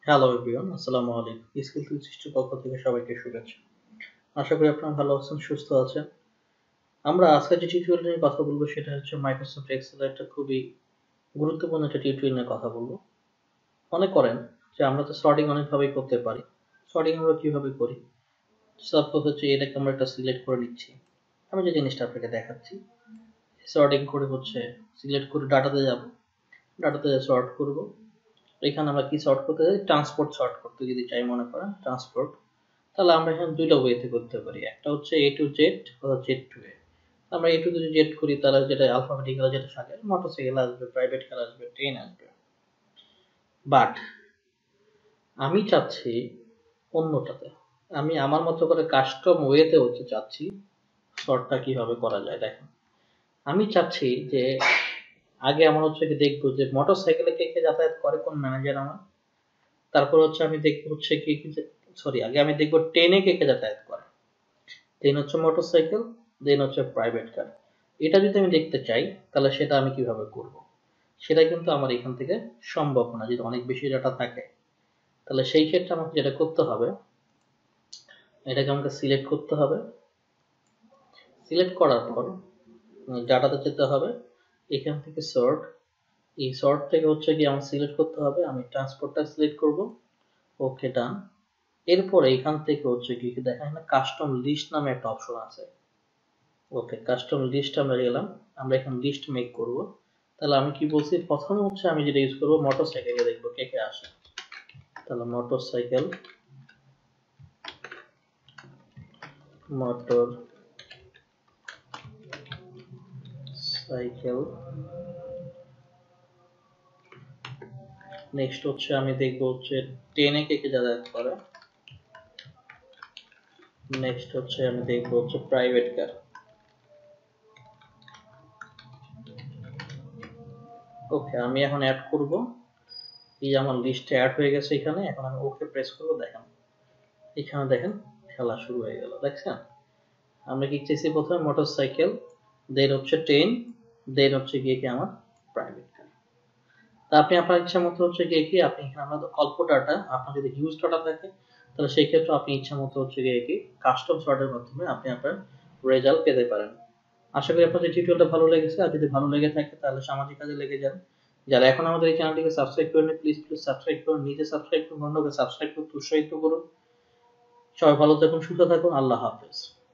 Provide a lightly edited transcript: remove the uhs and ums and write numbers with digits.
Hello everyone, আসসালামু আলাইকুম। Skill 360 পক্ষ থেকে সবাইকে শুভেচ্ছা। আশা করি আপনারা ভালো আছেন, সুস্থ আছেন। আমরা আজকে যে টিউটোরিয়াল নিয়ে কথা বলবো সেটা হচ্ছে মাইক্রোসফট এক্সেল একটা খুবই গুরুত্বপূর্ণ একটা টিউটোরিয়াল নিয়ে কথা বলবো। মনে করেন যে আমরা তো সর্টিং অনেকভাবেই করতে পারি। সর্টিং আমরা কিভাবে করি? সাপোজ হচ্ছে এটাকে আমরা একটা সিলেক্ট করে নিচ্ছি। আমি যে জিনিসটা আপনাকে দেখাচ্ছি, সর্টিং করে হচ্ছে সিলেক্ট করে ডাটাতে যাব। ডাটাতে সর্ট করব। এখানে আমরা কি সর্ট করতে চাই? ট্রান্সপোর্ট সর্ট করতে যদি চাই, মনে করেন ট্রান্সপোর্ট, তাহলে আমরা এখানে দুইটা ওয়েতে করতে পারি। একটা হচ্ছে এ টু জেড অথবা জেড টু এ। আমরা এ টু যদি জেড করি তাহলে যেটা আলফাবেটিক্যাল যেটা থাকে, মোটরসাইকেল আসবে, প্রাইভেট কার আসবে, ট্রেন আসবে। বাট আমি চাচ্ছি অন্যটাতে। আমি আমার মতো করে কাস্টম ওয়েতে হচ্ছে চাচ্ছি শর্টটা কিভাবে করা যায়। দেখেন, আমি চাচ্ছি যে আগে আমার হচ্ছে কি দেখবো যে মোটরসাইকেলে কে কে যাতায়াত করে, কোন ম্যানেজার আমার। তারপর হচ্ছে আমি দেখবো হচ্ছে কি সরি, আগে আমি দেখবো ট্রেনে কে কে যাতায়াত করে, দেন হচ্ছে মোটরসাইকেল, দেন হচ্ছে প্রাইভেট কার। এটা যদি আমি দেখতে চাই তাহলে সেটা আমি কিভাবে করব? সেটা কিন্তু আমার এখান থেকে সম্ভব না। যদি অনেক বেশি ডাটা থাকে তাহলে সেই ক্ষেত্রে আমাকে যেটা করতে হবে, এটাকে আমাকে সিলেক্ট করতে হবে। সিলেক্ট করার পর ডাটাতে যেতে হবে, এখান থেকে সর্ট। এই সর্ট থেকে হচ্ছে কি আমার সিলেক্ট করতে হবে, আমি ট্রান্সপোর্টটা সিলেক্ট করব। ওকে, ডান। এরপরে এখান থেকে হচ্ছে কি দেখেন না, কাস্টম লিস্ট নামে একটা অপশন আছে। ওকে, কাস্টম লিস্ট আমরা গেলাম, আমরা এখানে লিস্ট মেক করব। তাহলে আমি কি বলছি, প্রথমে হচ্ছে আমি যেটা ইউজ করবো মোটরসাইকেলে দেখবো কে কে আসে। তাহলে মোটরসাইকেল, মোটর সাইকেল। নেক্সট হচ্ছে আমি দেখবো হচ্ছে ট্রেনে কে কে যাতায়াত করে। নেক্সট হচ্ছে আমি দেখবো হচ্ছে প্রাইভেট কার। ওকে, আমি এখন অ্যাড করব। এই আমার লিস্টে অ্যাড হয়ে গেছে এখানে। এখন আমি ওকে প্রেস করবো। দেখেন এখানে দেখেন খেলা শুরু হয়ে গেল, দেখছেন? আমরা কি চাইছি, প্রথমে মোটরসাইকেল, দেন হচ্ছে ট্রেন, দেন হচ্ছে গিয়ে কি আমার প্রাইভেট কার। তা আপনি আপনার ইচ্ছা মতো হচ্ছে গিয়ে কি আপনি এখানে আমরা অল্প ডাটা, আপনার যদি হিউজ ডাটা থাকে তাহলে সেই ক্ষেত্রে আপনি ইচ্ছা মতো হচ্ছে গিয়ে কি কাস্টম সর্টের মাধ্যমে আপনি আপনার রেজাল্ট পেতে পারেন। আশা করি আপনাদের টিউটোরিয়ালটা ভালো লেগেছে। আর যদি ভালো লেগে থাকে তাহলে সামাজিক কাজে লেগে যান। যারা এখন আমাদের এই চ্যানেলটিকে সাবস্ক্রাইব করেন, প্লিজ প্লিজ সাবস্ক্রাইব করুন। নিজে সাবস্ক্রাইব করুন, অন্যকে সাবস্ক্রাইব করতে উৎসাহিত করুন। সবাই ভালো থাকুন, সুস্থ থাকুন। আল্লাহ হাফেজ।